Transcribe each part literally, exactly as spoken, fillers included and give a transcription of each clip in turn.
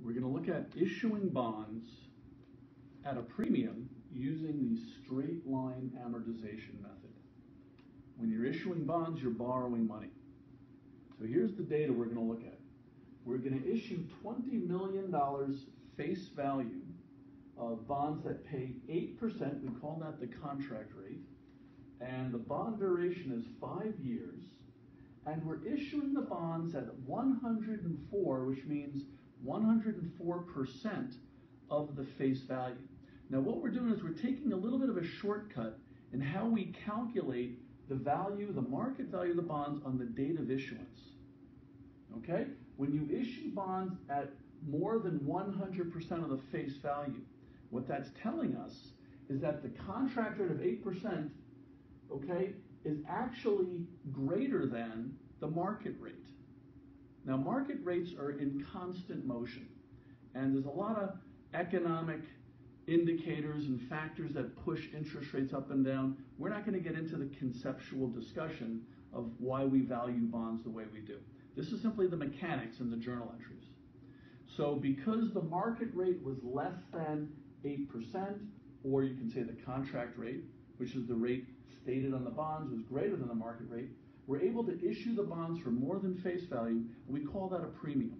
We're going to look at issuing bonds at a premium using the straight line amortization method. When you're issuing bonds, you're borrowing money. So here's the data we're going to look at. We're going to issue twenty million dollars face value of bonds that pay eight percent. We call that the contract rate. And the bond duration is five years. And we're issuing the bonds at one hundred four, which means one hundred four percent of the face value. Now what we're doing is we're taking a little bit of a shortcut in how we calculate the value, the market value of the bonds on the date of issuance. Okay? When you issue bonds at more than one hundred percent of the face value, what that's telling us is that the contract rate of eight percent, okay, is actually greater than the market rate. Now, market rates are in constant motion, and there's a lot of economic indicators and factors that push interest rates up and down. We're not going to get into the conceptual discussion of why we value bonds the way we do. This is simply the mechanics in the journal entries. So because the market rate was less than eight percent, or you can say the contract rate, which is the rate stated on the bonds, was greater than the market rate, we're able to issue the bonds for more than face value, and we call that a premium.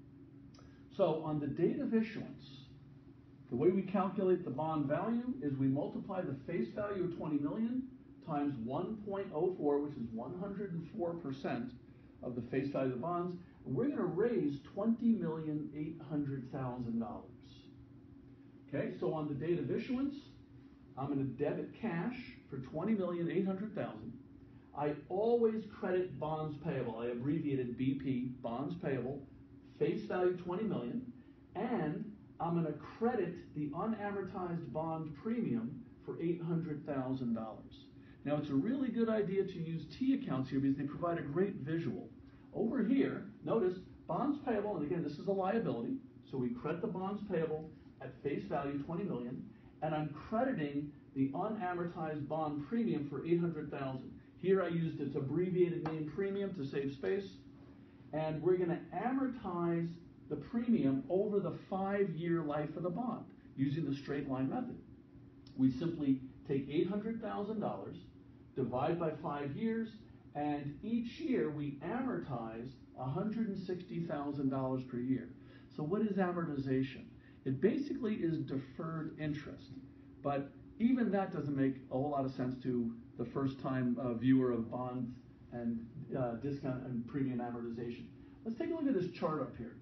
So on the date of issuance, the way we calculate the bond value is we multiply the face value of twenty million times one point zero four, which is one hundred four percent of the face value of the bonds, and we're going to raise twenty million eight hundred thousand dollars. Okay, so on the date of issuance, I'm going to debit cash for twenty million eight hundred thousand dollars. I always credit bonds payable. I abbreviated B P, bonds payable, face value twenty million dollars, and I'm going to credit the unamortized bond premium for eight hundred thousand dollars. Now, it's a really good idea to use T accounts here because they provide a great visual. Over here, notice bonds payable, and again, this is a liability, so we credit the bonds payable at face value twenty million dollars, and I'm crediting the unamortized bond premium for eight hundred thousand dollars. Here I used its abbreviated name premium to save space, and we're going to amortize the premium over the five-year life of the bond using the straight line method. We simply take eight hundred thousand dollars, divide by five years, and each year we amortize one hundred sixty thousand dollars per year. So what is amortization? It basically is deferred interest, but even that doesn't make a whole lot of sense to the first-time uh, viewer of bonds and uh, discount and premium amortization. Let's take a look at this chart up here.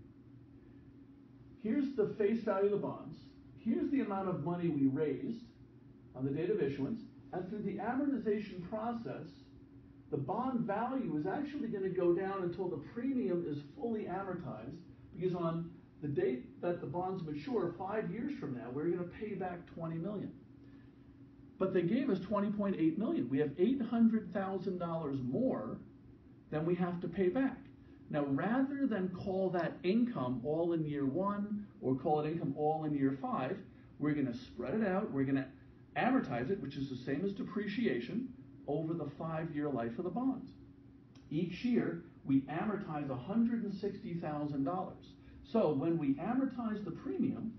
Here's the face value of the bonds. Here's the amount of money we raised on the date of issuance, and through the amortization process, the bond value is actually going to go down until the premium is fully amortized, because on the date that the bonds mature, five years from now, we're going to pay back twenty million dollars. But they gave us twenty point eight million dollars. We have eight hundred thousand dollars more than we have to pay back. Now, rather than call that income all in year one or call it income all in year five, we're going to spread it out. We're going to amortize it, which is the same as depreciation, over the five-year life of the bonds. Each year, we amortize one hundred sixty thousand dollars. So when we amortize the premium,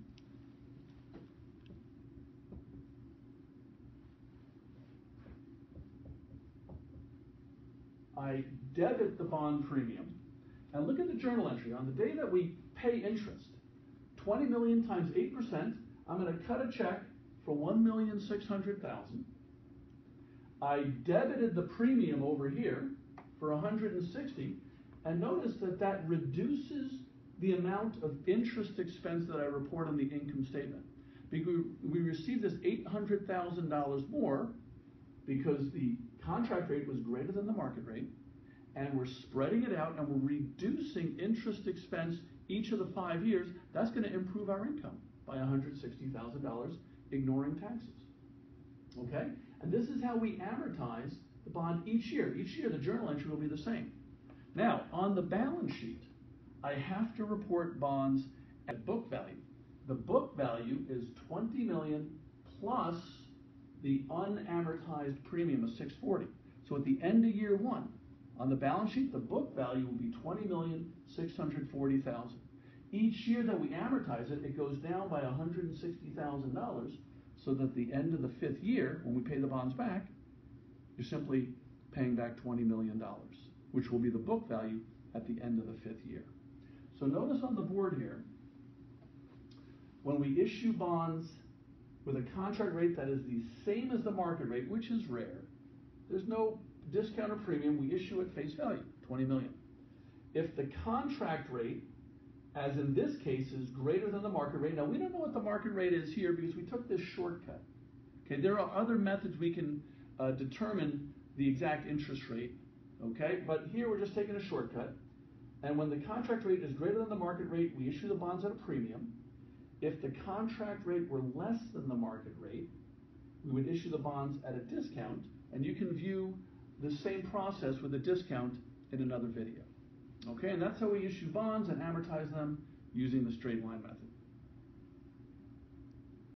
I debit the bond premium, and look at the journal entry. On the day that we pay interest, twenty million dollars times eight percent, I'm going to cut a check for one million six hundred thousand dollars. I debited the premium over here for one hundred sixty, and notice that that reduces the amount of interest expense that I report on the income statement. Because we received this eight hundred thousand dollars more because the contract rate was greater than the market rate, and we're spreading it out and we're reducing interest expense each of the five years. That's going to improve our income by one hundred sixty thousand dollars, ignoring taxes. Okay? And this is how we amortize the bond each year. Each year the journal entry will be the same. Now, on the balance sheet, I have to report bonds at book value. The book value is twenty million dollars plus the unamortized premium of six hundred forty thousand dollars. So at the end of year one, on the balance sheet, the book value will be twenty million six hundred forty thousand dollars. Each year that we amortize it, it goes down by one hundred sixty thousand dollars, so that at the end of the fifth year, when we pay the bonds back, you're simply paying back twenty million dollars, which will be the book value at the end of the fifth year. So notice on the board here, when we issue bonds with a contract rate that is the same as the market rate, which is rare, there's no discount or premium, we issue at face value, twenty million dollars. If the contract rate, as in this case, is greater than the market rate, now we don't know what the market rate is here because we took this shortcut. Okay, there are other methods we can uh, determine the exact interest rate, okay, but here we're just taking a shortcut. And when the contract rate is greater than the market rate, we issue the bonds at a premium. If the contract rate were less than the market rate, we would issue the bonds at a discount, and you can view the same process with a discount in another video. Okay, and that's how we issue bonds and amortize them using the straight line method.